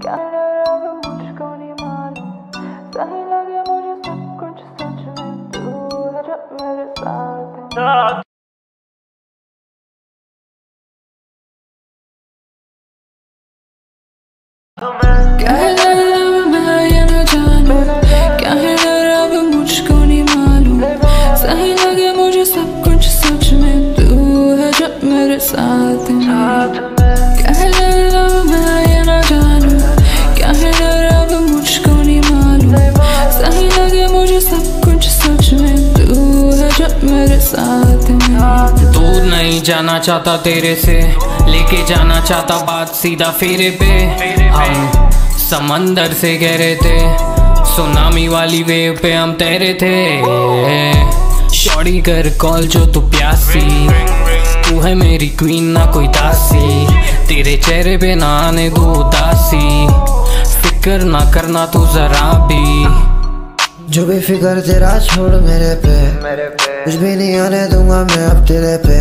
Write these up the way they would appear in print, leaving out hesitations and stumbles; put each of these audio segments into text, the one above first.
क्या डर अब मुझको नहीं मालूम, सही लगे मुझे सब कुछ सच में, तू है जो मेरे साथ है। क्या है डर अब मैं ये न जानूं, क्या है डर अब मुझको नहीं मालूम, सही लगे मुझे सब कुछ सच में, तू है जो मेरे साथ है। क्या है डर अब मैं ये न जानूं, क्या है डर अब मुझको नहीं मालूम, सही लगे मुझे सब कुछ सच में, तू है जो मेरे साथ है। दूर नहीं जाना चाहता तेरे से, लेके जाना चाहता बात सीधा फेरे पे। हम समंदर से कह रहे थे, सुनामी वाली वेव पे हम तैरे थे। शॉर्टी कर कॉल जो तू प्यासी, तू है मेरी क्वीन ना कोई दासी, तेरे चेहरे पे ना आने दो उदासी, फिक्र ना करना तू जरा भी। जो भी फिक्र तेरा छोड़ मेरे पे, कुछ भी नहीं आने दूंगा मैं अब तेरे पे,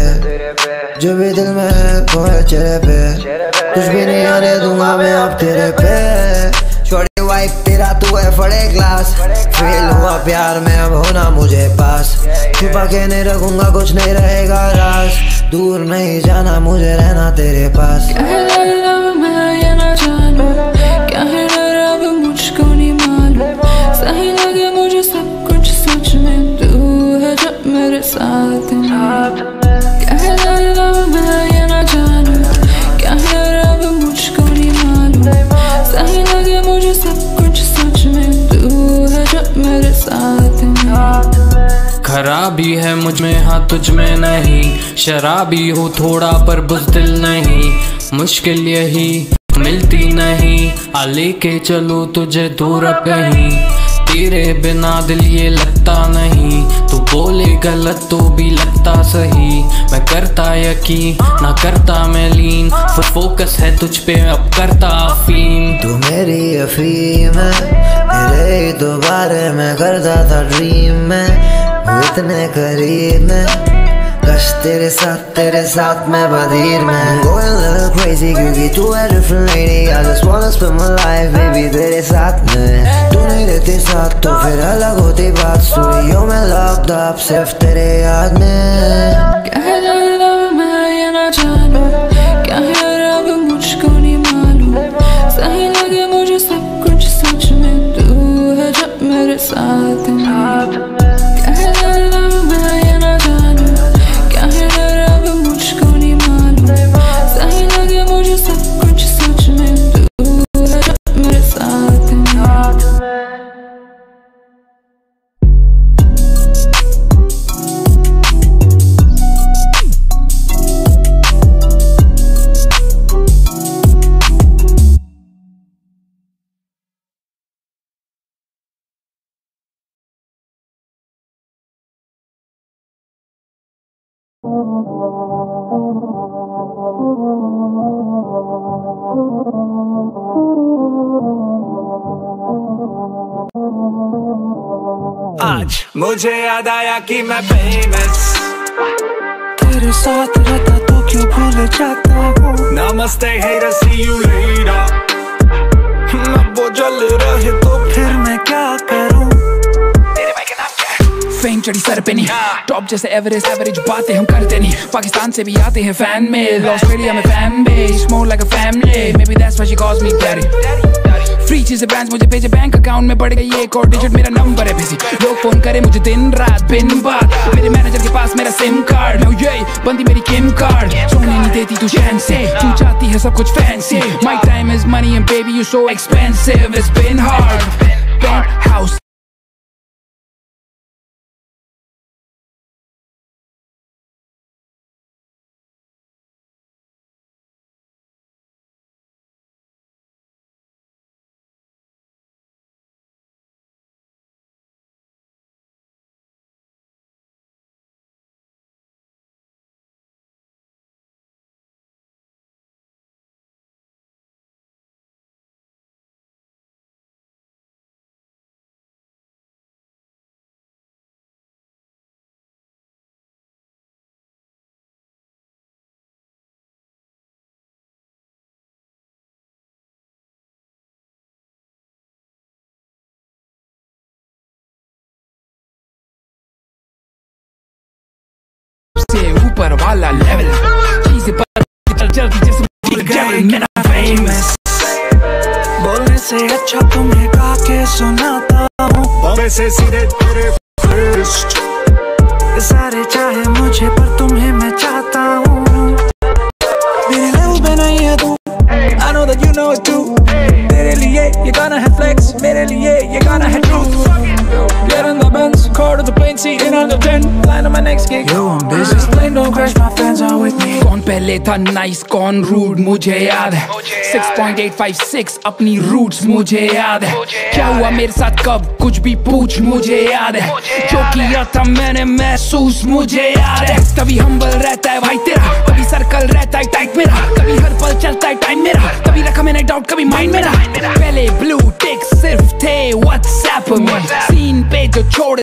जो भी दिल में है वो है चेहरे पे, कुछ भी नहीं आने दूंगा मैं अब तेरे पे। छोड़ी वाइफ तेरा तू है फड़े क्लास, फेल हुआ प्यार में अब होना मुझे पास, छुपा के नहीं रखूंगा कुछ नहीं रहेगा राज, दूर नहीं जाना मुझे रहना तेरे पास। क्या है डर अब मैं ये न जानूं, क्या है डर अब मुझको नहीं मालूम, सही लगे मुझे सब कुछ सच में, तू है जो मेरे साथ है। क्या है डर अब मैं ये न जानूं, क्या है डर अब मुझको नहीं मालूम, सही लगे मुझे सब कुछ सच में, तू है जो मेरे साथ है। खराबी है मुझ में हाँ तुझ में नहीं, शराबी हो थोड़ा पर बुज़दिल नहीं, मुश्किल यही मिलती नहीं, आ लेके चलो तुझे दूर कहीं, तेरे बिना दिल ये लगता नहीं, तू बोले गलत तो भी लगता सही, मैं करता यकीन ना करता मैं लीन, फुल फोकस है तुझ पे अब करता अफीम। तू मेरी अफीम है, तेरे ही तो बारे में करता था ड्रीम में, वो इतने करीब में, कश तेरे साथ मैं बदीर में, going a little crazy क्योंकि तू है different lady, I just wanna spend my life baby तेरे साथ में, तू नहीं रहती साथ तो फिर अलग होती बात, स्टूडियो में locked up सिर्फ तेरे याद में। क्या है डर अब मैं ये न जानूं, क्या है डर अब मुझको नहीं मालूम, सही लगे मुझे सब कुछ सच में, तू है जो मेरे साथ है। क्या है डर अब मैं ये न जानूं, क्या है डर अब मुझको नहीं मालूम, सही लगे मुझे सब कुछ सच में, तू है जो मेरे साथ है। आज मुझे याद आया कि मैं फेमस तेरे साथ रहता तो क्यों भूल जाता हूँ, नमस्ते हेटर सी यू लेटर, अब वो जल रहे तो फिर मैं क्या करूँ। तेरे भाई का नाम क्या है? फेम चढ़ी सर पे नहीं, टॉप जैसे एवरेज बातें हम करते नहीं, पाकिस्तान से भी आते हैं फैन मेल, ऑस्ट्रेलिया में fan base, more like a family, maybe that's why she calls me daddy. Free चीजें ब्रांड्स मुझे भेजे बैंक अकाउंट में बढ़ गई एक और डिजिट, मेरा नंबर है बिजी, लोग फोन करे मुझे दिन रात बिन बात, मेरे मैनेजर के पास मेरा सिम कार्ड, मैं ये बंदी मेरी किम कार्ड, सोने नहीं देती तू चैन से, तू चाहती है सब कुछ fancy, my time is money and baby you so expensive, it's been hard, penthouse ऊपर वाला लेवल, चीजें पता चलती जैसे मेरा फेमस। बोलने से अच्छा तुम्हें गा के सुनाता हूँ, बॉम्बे से सीधे तेरे फिस्ट। सारे चाहे मुझे पर तुम्हें मैं चाहता हूँ, मेरे लेवल पे नहीं है तू, I know that you know it too। तेरे लिए you gonna have flex, मेरे लिए you gonna have truth। Get in the Benz, car to the plane, seat in under 10, plan on my next gig। Yo, I'm busy, plane don't crash, my fans are with me। कौन पहले था nice, कौन rude मुझे याद है, 6.856 अपनी roots मुझे याद है। क्या हुआ मेरे साथ कब कुछ भी पूछ मुझे याद है, जो किया था मैंने महसूस मुझे याद है। तभी humble रहता है भाई तेरा, तभी सर्कल रहता है टाइट मेरा, तभी हर पल चलता है टाइम मेरा, तभी रखा मैंने डाउट कभी माइंड मेरा। पहले ब्लू टिक सिर्फ थे व्हाट्सएप में, सीन पे जो छोड़